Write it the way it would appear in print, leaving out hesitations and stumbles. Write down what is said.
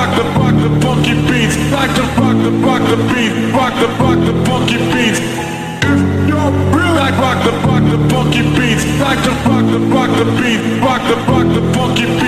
rock the funky beats. Like to rock the beat, rock the funky beats. If you're real, like rock the funky beats. Like to rock the beat, rock the funky beats.